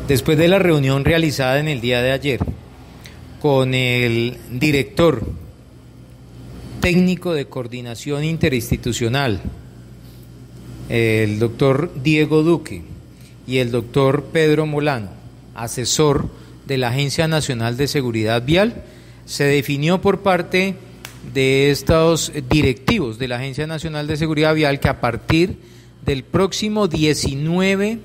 Después de la reunión realizada en el día de ayer con el director técnico de coordinación interinstitucional, el doctor Diego Duque, y el doctor Pedro Molano, asesor de la Agencia Nacional de Seguridad Vial, se definió por parte de estos directivos de la Agencia Nacional de Seguridad Vial que a partir del próximo 19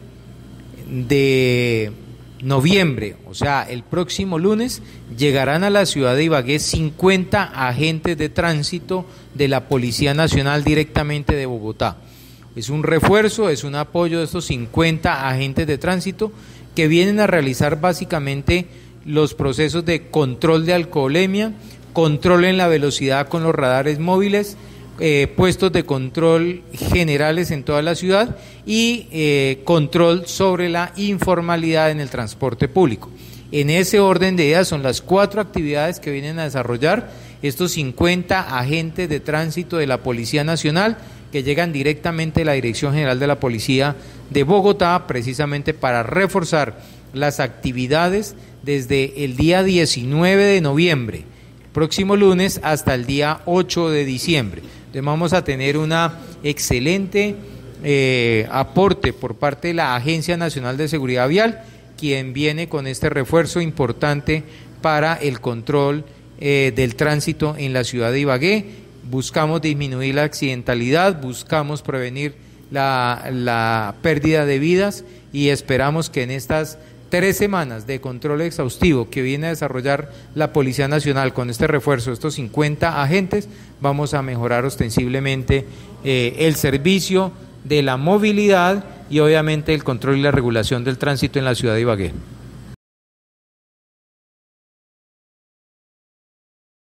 de noviembre, o sea, el próximo lunes, llegarán a la ciudad de Ibagué 50 agentes de tránsito de la Policía Nacional directamente de Bogotá. Es un refuerzo, es un apoyo de estos 50 agentes de tránsito que vienen a realizar básicamente los procesos de control de alcoholemia, control en la velocidad con los radares móviles, puestos de control generales en toda la ciudad y control sobre la informalidad en el transporte público. En ese orden de ideas son las 4 actividades que vienen a desarrollar estos 50 agentes de tránsito de la Policía Nacional que llegan directamente a la Dirección General de la Policía de Bogotá, precisamente para reforzar las actividades desde el día 19 de noviembre, próximo lunes, hasta el día 8 de diciembre. Entonces vamos a tener una excelente aporte por parte de la Agencia Nacional de Seguridad Vial, quien viene con este refuerzo importante para el control del tránsito en la ciudad de Ibagué. Buscamos disminuir la accidentalidad, buscamos prevenir la pérdida de vidas y esperamos que en estas 3 semanas de control exhaustivo que viene a desarrollar la Policía Nacional con este refuerzo, estos 50 agentes, vamos a mejorar ostensiblemente el servicio de la movilidad y obviamente el control y la regulación del tránsito en la ciudad de Ibagué.